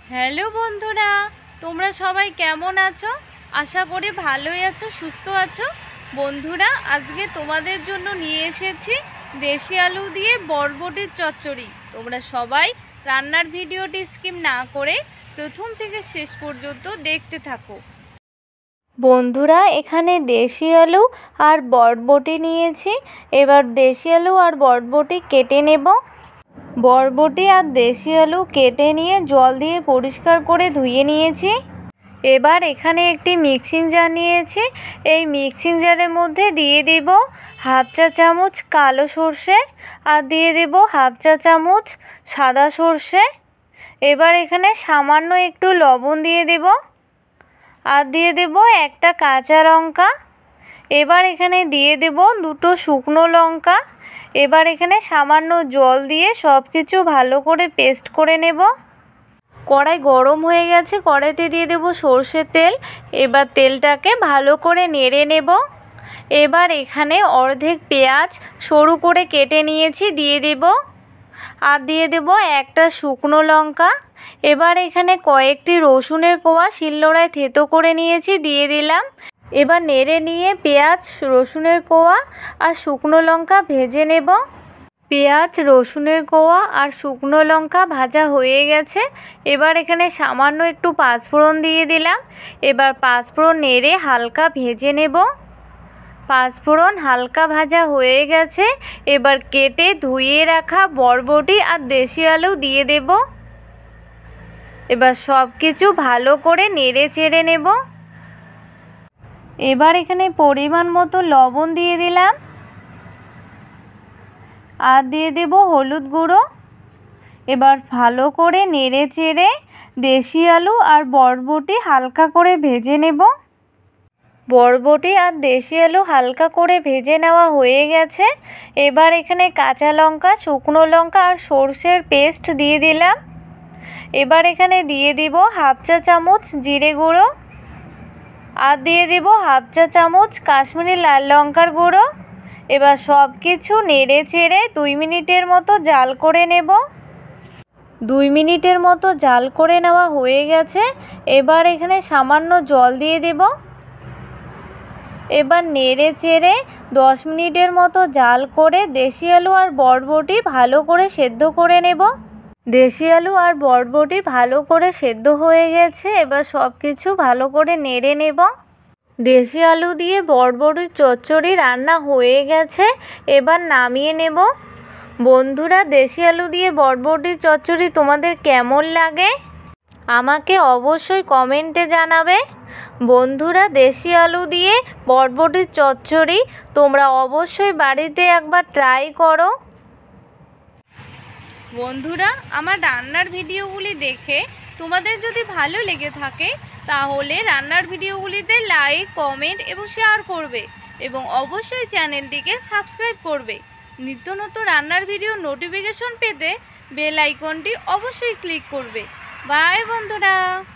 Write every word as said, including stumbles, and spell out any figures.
Hello বন্ধুরা, তোমরা সবাই কেমন আছো? আশা করি ভালোই আছো, সুস্থ আছো। বন্ধুরা, আজকে তোমাদের জন্য নিয়ে এসেছি দেশি আলু দিয়ে বরবটির চচ্চড়ি। তোমরা সবাই রান্নার ভিডিওটি স্কিপ না করে প্রথম থেকে শেষ পর্যন্ত দেখতে থাকো। বন্ধুরা, এখানে দেশি আলু আর বরবটি নিয়েছি। এবার দেশি আলু আর বরবটি কেটে নেব। বরবটি আর দেশি আলু কেটে নিয়ে জল দিয়ে পরিষ্কার করে ধুয়ে নিয়েছি। এবার এখানে একটি মিক্সিং জার নিয়েছি। এই মিক্সিং জারের মধ্যে দিয়ে দেব হাফ চা চামচ কালো সর্ষে আর দিয়ে দেব হাফ চা চামচ সাদা সর্ষে। এবার এখানে সামান্য একটু লবণ দিয়ে দেব আর দিয়ে দেব একটা কাঁচা লঙ্কা। এবার এখানে দিয়ে দেব দুটো শুকনো লঙ্কা। এবার এখানে সামান্য জল দিয়ে সব কিছু ভালো করে পেস্ট করে নেব। কড়াই গরম হয়ে গেছে, কড়াইতে দিয়ে দেব সর্ষের তেল। এবার তেলটাকে ভালো করে নেড়ে নেব। এবার এখানে অর্ধেক পেঁয়াজ সরু করে কেটে নিয়েছি, দিয়ে দেব আর দিয়ে দেব একটা শুকনো লঙ্কা। এবার এখানে কয়েকটি রসুনের কোয়া শিলনোড়ায় থেতো করে নিয়েছি, দিয়ে দিলাম। এবার নেড়ে নিয়ে পেঁয়াজ, রসুনের কোয়া আর শুকনো লঙ্কা ভেজে নেব। পেঁয়াজ, রসুনের কোয়া আর শুকনো লঙ্কা ভাজা হয়ে গেছে। এবার এখানে সামান্য একটু পাঁচফোড়ন দিয়ে দিলাম। এবার পাঁচফোড়ন নেড়ে হালকা ভেজে নেব। পাঁচফোড়ন হালকা ভাজা হয়ে গেছে। এবার কেটে ধুয়ে রাখা বরবটি আর দেশি আলু দিয়ে দেব। এবার সব কিছু ভালো করে নেড়ে চেড়ে নেব। এবার এখানে পরিমাণ মতো লবণ দিয়ে দিলাম আর দিয়ে দেব হলুদ গুঁড়ো। এবার ভালো করে নেড়ে চেড়ে দেশি আলু আর বরবটি হালকা করে ভেজে নেব। বরবটি আর দেশি আলু হালকা করে ভেজে নেওয়া হয়ে গেছে। এবার এখানে কাঁচা লঙ্কা, শুকনো লঙ্কা আর সর্ষের পেস্ট দিয়ে দিলাম। এবার এখানে দিয়ে দিব হাফ চা চামচ জিরে গুঁড়ো আর দিয়ে দিব হাফ চা চামচ কাশ্মীরি লাল লঙ্কার গুঁড়ো। এবার সব কিছু নেড়ে চেড়ে দুই মিনিটের মতো জাল করে নেব। দুই মিনিটের মতো জাল করে নেওয়া হয়ে গেছে। এবার এখানে সামান্য জল দিয়ে দেব। এবার নেড়ে চেড়ে দশ মিনিটের মতো জাল করে দেশি আলু আর বরবটি ভালো করে সেদ্ধ করে নেব। দেশি আলু আর বরবটি ভালো করে সেদ্ধ হয়ে গেছে। এবার সব কিছু ভালো করে নেড়ে নেব। দেশি আলু দিয়ে বরবটির চচ্চড়ি রান্না হয়ে গেছে। এবার নামিয়ে নেব। বন্ধুরা, দেশি আলু দিয়ে বরবটির চচ্চড়ি তোমাদের কেমন লাগে আমাকে অবশ্যই কমেন্টে জানাবে। বন্ধুরা, দেশি আলু দিয়ে বরবটির চচ্চড়ি তোমরা অবশ্যই বাড়িতে একবার ট্রাই করো। বন্ধুরা, আমার রান্নার ভিডিওগুলি দেখে তোমাদের যদি ভালো লেগে থাকে তাহলে রান্নার ভিডিওগুলিতে লাইক, কমেন্ট এবং শেয়ার করবে এবং অবশ্যই চ্যানেলটিকে সাবস্ক্রাইব করবে। নিত্য নতুন রান্নার ভিডিও নোটিফিকেশন পেতে বেল আইকনটি অবশ্যই ক্লিক করবে। বাই বন্ধুরা।